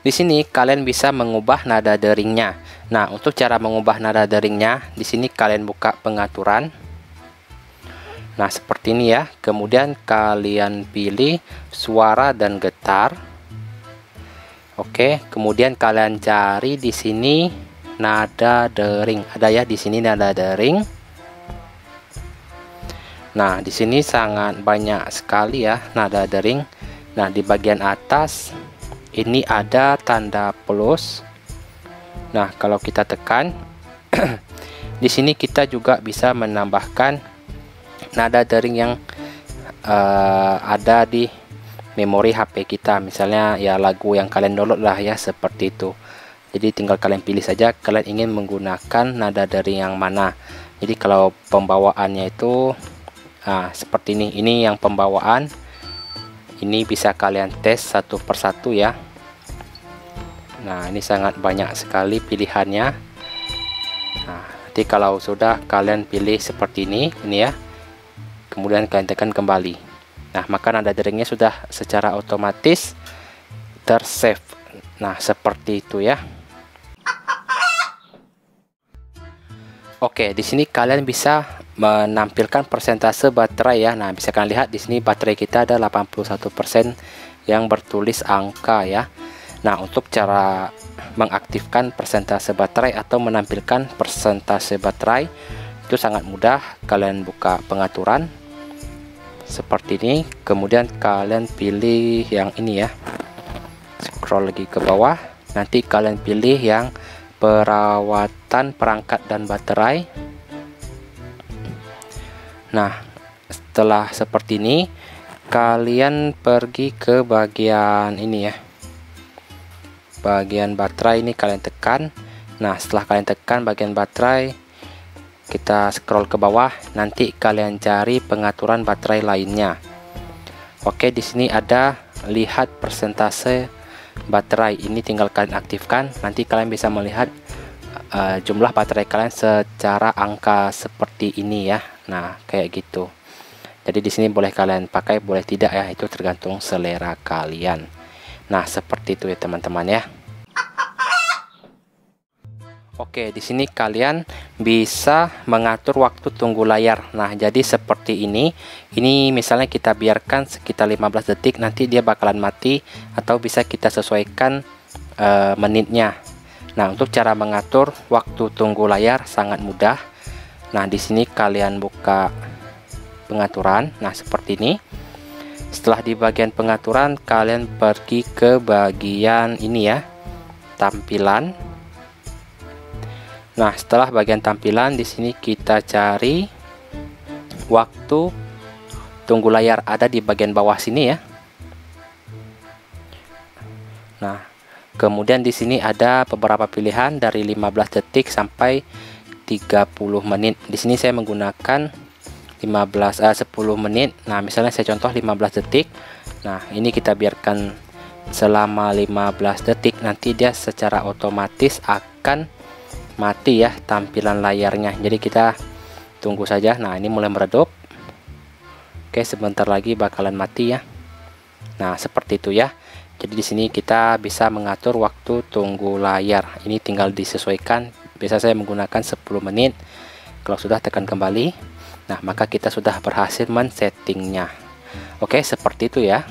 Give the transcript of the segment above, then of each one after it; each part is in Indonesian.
Di sini kalian bisa mengubah nada deringnya. Nah, untuk cara mengubah nada deringnya, di sini kalian buka pengaturan. Nah, seperti ini ya. Kemudian kalian pilih suara dan getar. Oke, kemudian kalian cari di sini nada dering. Ada ya di sini nada dering. Nah, di sini sangat banyak sekali ya nada dering. Nah, di bagian atas ini ada tanda plus. Nah, kalau kita tekan di sini kita juga bisa menambahkan nada dering yang ada di memori HP kita, misalnya ya lagu yang kalian download lah ya, seperti itu. Jadi tinggal kalian pilih saja kalian ingin menggunakan nada dering yang mana. Jadi kalau pembawaannya itu seperti ini yang pembawaan. Ini bisa kalian tes satu persatu ya. Nah, ini sangat banyak sekali pilihannya. Nah, nanti kalau sudah kalian pilih seperti ini ya. Kemudian kalian tekan kembali. Nah, maka nada deringnya sudah secara otomatis tersave. Nah, seperti itu ya. Oke, di sini kalian bisa menampilkan persentase baterai ya. Nah, bisa kalian lihat di sini baterai kita ada 81% yang bertulis angka ya. Nah, untuk cara mengaktifkan persentase baterai atau menampilkan persentase baterai itu sangat mudah. Kalian buka pengaturan seperti ini, kemudian kalian pilih yang ini ya, scroll lagi ke bawah, nanti kalian pilih yang perawatan perangkat dan baterai. Nah, setelah seperti ini kalian pergi ke bagian ini ya, bagian baterai. Ini kalian tekan. Nah, setelah kalian tekan bagian baterai, kita scroll ke bawah, nanti kalian cari pengaturan baterai lainnya. Oke, di sini ada lihat persentase baterai. Ini tinggal kalian aktifkan, nanti kalian bisa melihat jumlah baterai kalian secara angka seperti ini ya. Nah, kayak gitu. Jadi di sini boleh kalian pakai, boleh tidak ya, itu tergantung selera kalian. Nah, seperti itu ya teman-teman ya. Oke, di sini kalian bisa mengatur waktu tunggu layar. Nah, jadi seperti ini. Ini misalnya kita biarkan sekitar 15 detik, nanti dia bakalan mati, atau bisa kita sesuaikan menitnya. Nah, untuk cara mengatur waktu tunggu layar sangat mudah. Nah, di sini kalian buka pengaturan. Nah, seperti ini. Setelah di bagian pengaturan, kalian pergi ke bagian ini ya, tampilan. Nah, setelah bagian tampilan, di sini kita cari waktu tunggu layar, ada di bagian bawah sini ya. Nah, kemudian di sini ada beberapa pilihan dari 15 detik sampai 30 menit. Di sini saya menggunakan 10 menit. Nah, misalnya saya contoh 15 detik. Nah, ini kita biarkan selama 15 detik, nanti dia secara otomatis akan mati ya tampilan layarnya. Jadi kita tunggu saja. Nah, ini mulai meredup. Oke, sebentar lagi bakalan mati ya. Nah, seperti itu ya. Jadi di sini kita bisa mengatur waktu tunggu layar. Ini tinggal disesuaikan. Biasa saya menggunakan 10 menit. Kalau sudah, tekan kembali. Nah, maka kita sudah berhasil men-settingnya. Oke, seperti itu ya.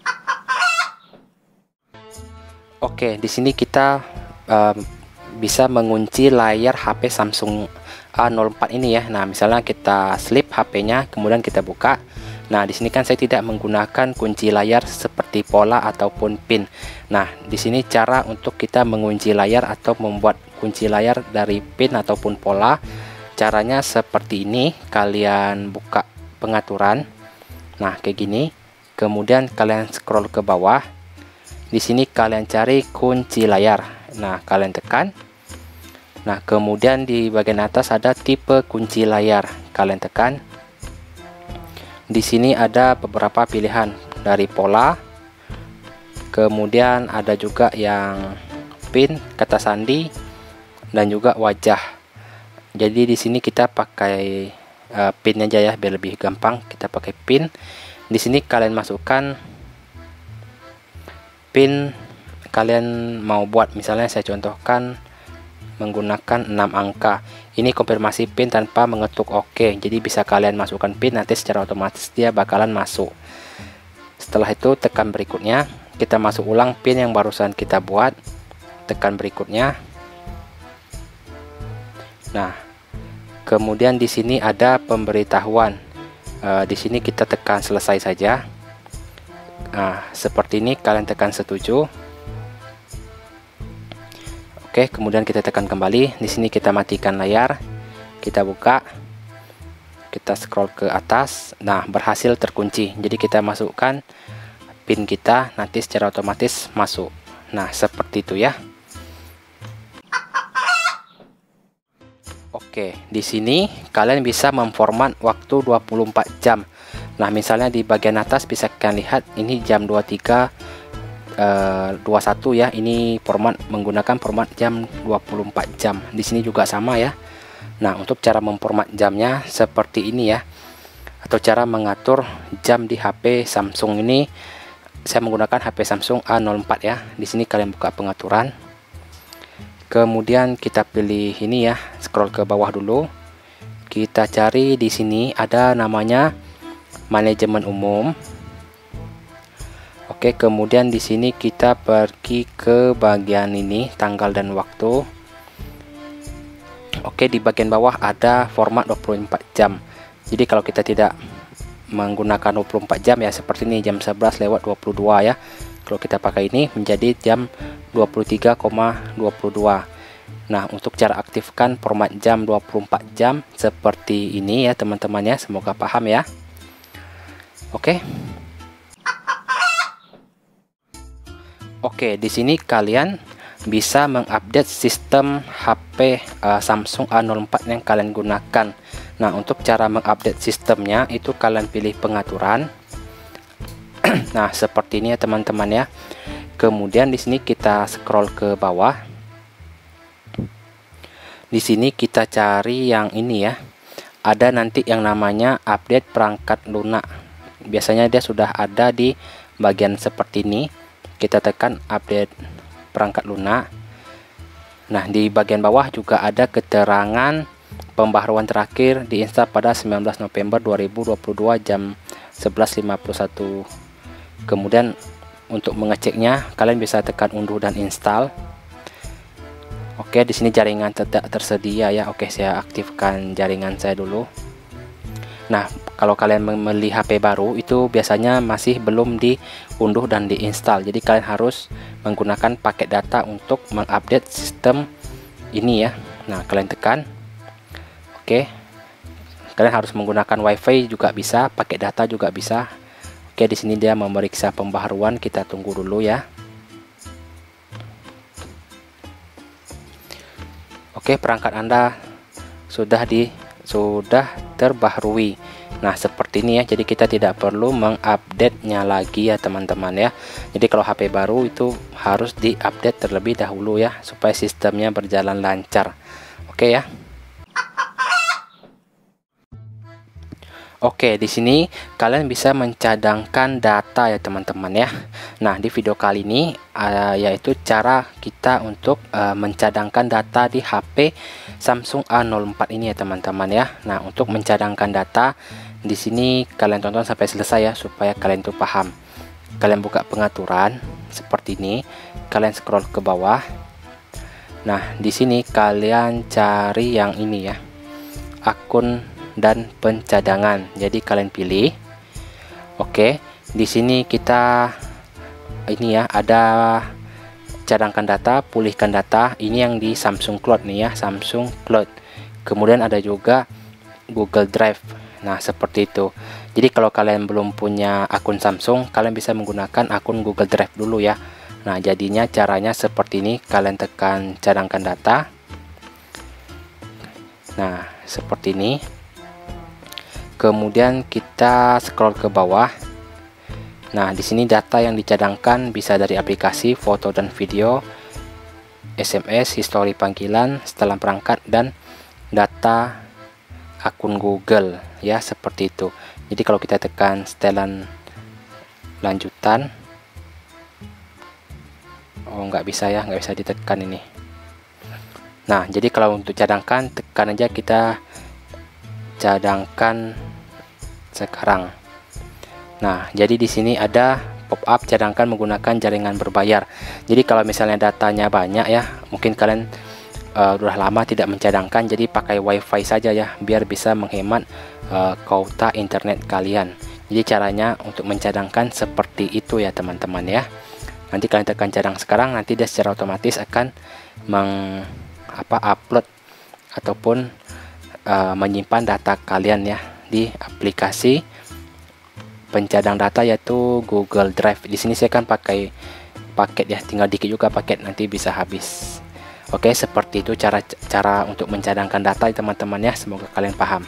Oke, di sini kita bisa mengunci layar HP Samsung A04 ini ya. Nah, misalnya kita slip HP-nya, kemudian kita buka. Nah, di sini kan saya tidak menggunakan kunci layar seperti pola ataupun pin. Nah, di sini cara untuk kita mengunci layar atau membuat kunci layar dari pin ataupun pola. Caranya seperti ini. Kalian buka pengaturan. Nah, kayak gini. Kemudian kalian scroll ke bawah. Di sini kalian cari kunci layar. Nah, kalian tekan. Nah, kemudian di bagian atas ada tipe kunci layar. Kalian tekan. Di sini ada beberapa pilihan dari pola. Kemudian ada juga yang pin, kata sandi, dan juga wajah. Jadi di sini kita pakai pin aja ya, biar lebih gampang. Kita pakai pin. Di sini kalian masukkan pin kalian mau buat. Misalnya saya contohkan menggunakan 6 angka. Ini konfirmasi PIN tanpa mengetuk OK. Jadi bisa kalian masukkan PIN, nanti secara otomatis dia bakalan masuk. Setelah itu tekan berikutnya, kita masuk ulang PIN yang barusan kita buat. Tekan berikutnya. Nah, kemudian di sini ada pemberitahuan. Di sini kita tekan selesai saja. Nah, seperti ini, kalian tekan setuju. Oke, kemudian kita tekan kembali. Di sini kita matikan layar, kita buka, kita scroll ke atas. Nah, berhasil terkunci. Jadi kita masukkan PIN kita, nanti secara otomatis masuk. Nah, seperti itu ya. Oke, di sini kalian bisa memformat waktu 24 jam. Nah, misalnya di bagian atas bisa kalian lihat ini jam 23.21 ya. Ini format menggunakan format jam 24 jam. Di sini juga sama ya. Nah, untuk cara memformat jamnya seperti ini ya. Atau cara mengatur jam di HP Samsung ini, saya menggunakan HP Samsung A04 ya. Di sini kalian buka pengaturan. Kemudian kita pilih ini ya, scroll ke bawah dulu. Kita cari di sini ada namanya manajemen umum. Oke, kemudian di sini kita pergi ke bagian ini, tanggal dan waktu. Oke, di bagian bawah ada format 24 jam. Jadi kalau kita tidak menggunakan 24 jam ya seperti ini, jam 11:22 ya. Kalau kita pakai ini menjadi jam 23,22. Nah, untuk cara aktifkan format jam 24 jam seperti ini ya teman-teman ya. Semoga paham ya. Oke. Oke, di sini kalian bisa mengupdate sistem HP Samsung A04 yang kalian gunakan. Nah, untuk cara mengupdate sistemnya itu kalian pilih pengaturan. Nah, seperti ini ya teman-teman ya. Kemudian di sini kita scroll ke bawah. Di sini kita cari yang ini ya. Ada nanti yang namanya update perangkat lunak. Biasanya dia sudah ada di bagian seperti ini. Kita tekan update perangkat lunak. Nah, di bagian bawah juga ada keterangan pembaharuan terakhir diinstal pada 19 November 2022 jam 11.51. Kemudian untuk mengeceknya kalian bisa tekan unduh dan install. Oke, di sini jaringan tidak tersedia ya. Oke, saya aktifkan jaringan saya dulu. Nah, kalau kalian membeli HP baru itu biasanya masih belum diunduh dan diinstal. Jadi kalian harus menggunakan paket data untuk mengupdate sistem ini ya. Nah, kalian tekan. Oke. Kalian harus menggunakan WiFi juga bisa, paket data juga bisa. Oke, di sini dia memeriksa pembaharuan, kita tunggu dulu ya. Oke, perangkat Anda sudah terbaharui. Nah, seperti ini ya. Jadi kita tidak perlu mengupdate-nya lagi ya teman-teman ya. Jadi kalau HP baru itu harus diupdate terlebih dahulu ya, supaya sistemnya berjalan lancar. Oke ya. Oke, di sini kalian bisa mencadangkan data ya teman-teman ya. Nah, di video kali ini yaitu cara kita untuk mencadangkan data di HP Samsung A04 ini ya teman-teman ya. Nah, untuk mencadangkan data di sini kalian tonton sampai selesai ya supaya kalian tuh paham. Kalian buka pengaturan seperti ini, kalian scroll ke bawah. Nah, di sini kalian cari yang ini ya. Akun dan pencadangan. Jadi kalian pilih. Oke, di sini kita ini ya, ada cadangkan data, pulihkan data. Ini yang di Samsung Cloud nih ya, Samsung Cloud. Kemudian ada juga Google Drive. Nah, seperti itu. Jadi kalau kalian belum punya akun Samsung, kalian bisa menggunakan akun Google Drive dulu ya. Nah, jadinya caranya seperti ini. Kalian tekan cadangkan data. Nah, seperti ini. Kemudian kita scroll ke bawah. Nah, di sini data yang dicadangkan bisa dari aplikasi, foto dan video, SMS, histori panggilan, setelan perangkat, dan data akun Google ya, seperti itu. Jadi kalau kita tekan setelan lanjutan. Oh, nggak bisa ya, nggak bisa ditekan ini. Nah, jadi kalau untuk cadangkan, tekan aja, kita cadangkan sekarang. Nah, jadi di sini ada pop up cadangkan menggunakan jaringan berbayar. Jadi kalau misalnya datanya banyak ya, mungkin kalian udah lama tidak mencadangkan, jadi pakai wifi saja ya, biar bisa menghemat kuota internet kalian. Jadi caranya untuk mencadangkan seperti itu ya teman-teman ya. Nanti kalian tekan cadang sekarang, nanti dia secara otomatis akan upload ataupun menyimpan data kalian ya di aplikasi pencadang data, yaitu Google Drive. Di sini saya kan pakai paket ya, tinggal dikit juga paket, nanti bisa habis. Oke, seperti itu cara untuk mencadangkan data teman-teman ya. Semoga kalian paham.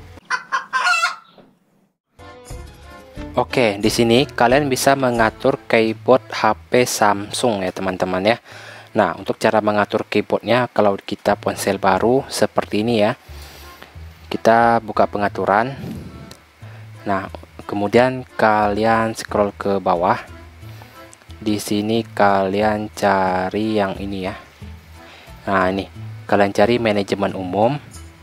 Oke, di sini kalian bisa mengatur keyboard HP Samsung ya teman-teman ya. Nah, untuk cara mengatur keyboardnya, kalau kita ponsel baru seperti ini ya, kita buka pengaturan. Nah, kemudian kalian scroll ke bawah. Di sini kalian cari yang ini ya. Nah, ini kalian cari manajemen umum.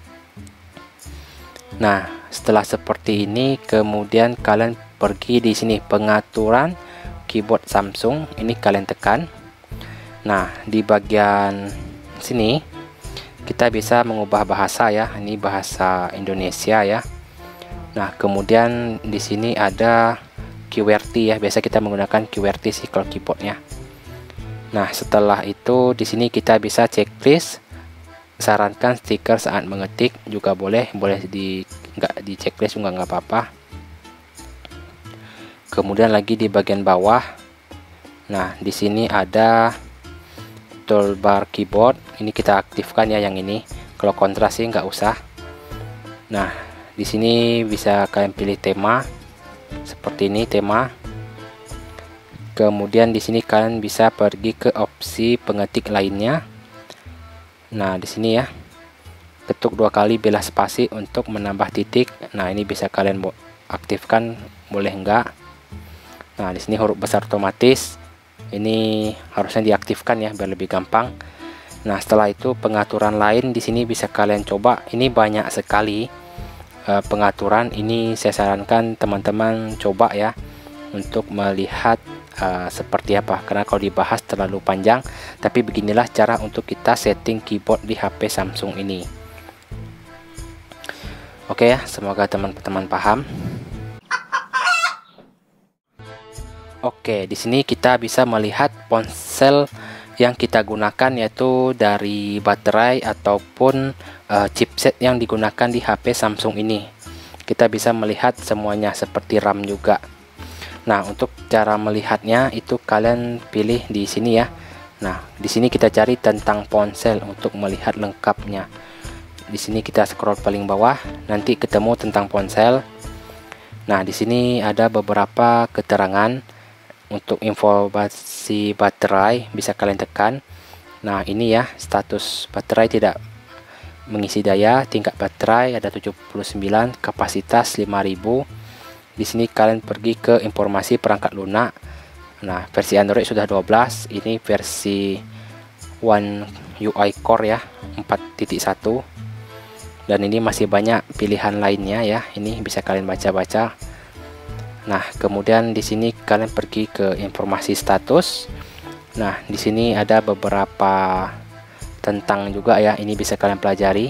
Nah, setelah seperti ini, kemudian kalian pergi di sini pengaturan keyboard Samsung, ini kalian tekan. Nah, di bagian sini kita bisa mengubah bahasa ya, ini bahasa Indonesia ya. Nah, kemudian di sini ada QWERTY ya, biasa kita menggunakan QWERTY sih kalau keyboardnya. Nah, setelah itu di sini kita bisa checklist, sarankan stiker saat mengetik juga boleh nggak di checklist juga nggak apa-apa. Kemudian lagi di bagian bawah, nah di sini ada toolbar keyboard, ini kita aktifkan ya yang ini. Kalau kontras sih nggak usah. Nah, di sini bisa kalian pilih tema seperti ini, tema. Kemudian di sini kalian bisa pergi ke opsi pengetik lainnya. Nah, di sini ya, ketuk 2 kali bilah spasi untuk menambah titik. Nah, ini bisa kalian aktifkan, boleh enggak. Nah, di sini huruf besar otomatis, ini harusnya diaktifkan ya biar lebih gampang. Nah, setelah itu pengaturan lain di sini bisa kalian coba. Ini banyak sekali pengaturan. Ini saya sarankan teman-teman coba ya untuk melihat seperti apa, karena kalau dibahas terlalu panjang. Tapi beginilah cara untuk kita setting keyboard di HP Samsung ini. Oke ya, semoga teman-teman paham. Oke, di sini kita bisa melihat ponsel yang kita gunakan, yaitu dari baterai ataupun chipset yang digunakan di HP Samsung ini. Kita bisa melihat semuanya seperti RAM juga. Nah, untuk cara melihatnya itu kalian pilih di sini ya. Nah, di sini kita cari tentang ponsel untuk melihat lengkapnya. Di sini kita scroll paling bawah, nanti ketemu tentang ponsel. Nah, di sini ada beberapa keterangan. Untuk informasi baterai bisa kalian tekan. Nah, ini ya, status baterai tidak mengisi daya, tingkat baterai ada 79, kapasitas 5000. Di sini kalian pergi ke informasi perangkat lunak. Nah, versi Android sudah 12, ini versi One UI Core ya, 4.1. Dan ini masih banyak pilihan lainnya ya, ini bisa kalian baca-baca. Nah, kemudian di sini kalian pergi ke informasi status. Nah, di sini ada beberapa tentang juga ya, ini bisa kalian pelajari.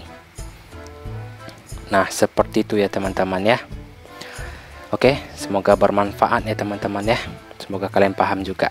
Nah, seperti itu ya teman-teman ya. Oke, semoga bermanfaat ya teman-teman ya. Semoga kalian paham juga.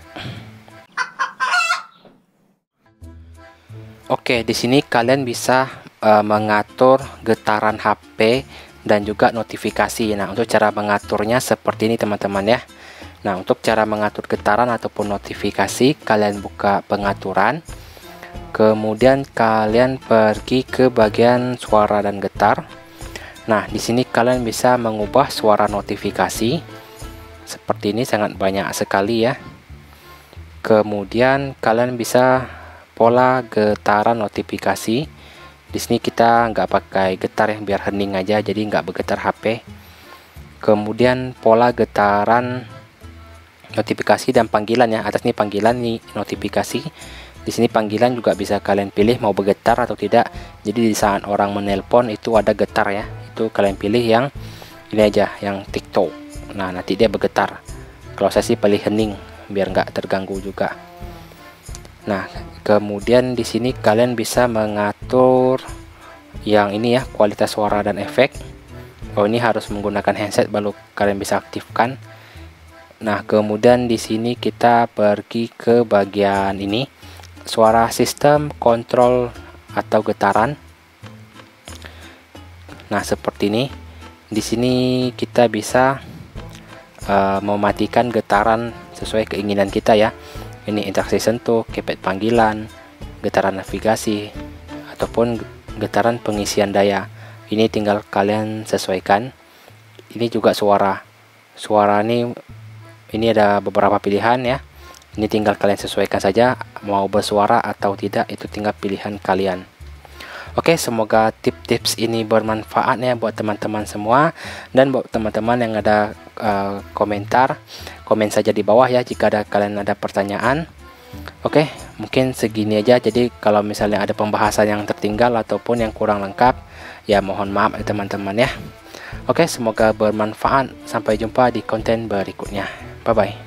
Oke, di sini kalian bisa mengatur getaran HP dan juga notifikasi. Nah, untuk cara mengaturnya seperti ini teman-teman ya. Nah, untuk cara mengatur getaran ataupun notifikasi, kalian buka pengaturan, kemudian kalian pergi ke bagian suara dan getar. Nah, di sini kalian bisa mengubah suara notifikasi seperti ini, sangat banyak sekali ya. Kemudian kalian bisa pola getaran notifikasi. Di sini kita nggak pakai getar ya, biar hening aja, jadi nggak bergetar HP. Kemudian pola getaran notifikasi dan panggilan ya. Atas ini panggilan, ini notifikasi. Di sini panggilan juga bisa kalian pilih mau bergetar atau tidak. Jadi di saat orang menelpon itu ada getar ya. Itu kalian pilih yang ini aja, yang TikTok. Nah, nanti dia bergetar. Kalau saya sih pilih hening biar nggak terganggu juga. Nah, kemudian di sini kalian bisa mengatur yang ini ya, kualitas suara dan efek. Oh, ini harus menggunakan handset baru kalian bisa aktifkan. Nah, kemudian di sini kita pergi ke bagian ini, suara sistem kontrol atau getaran. Nah, seperti ini. Di sini kita bisa mematikan getaran sesuai keinginan kita ya. Ini interaksi sentuh, keypad panggilan, getaran navigasi, ataupun getaran pengisian daya. Ini tinggal kalian sesuaikan. Ini juga suara. Suara ini ada beberapa pilihan ya. Ini tinggal kalian sesuaikan saja mau bersuara atau tidak, itu tinggal pilihan kalian. Oke, semoga tips-tips ini bermanfaat ya buat teman-teman semua. Dan buat teman-teman yang ada komentar, komen saja di bawah ya jika kalian ada pertanyaan. Oke, mungkin segini aja. Jadi kalau misalnya ada pembahasan yang tertinggal ataupun yang kurang lengkap, ya mohon maaf ya teman-teman ya. Oke, semoga bermanfaat. Sampai jumpa di konten berikutnya. Bye-bye.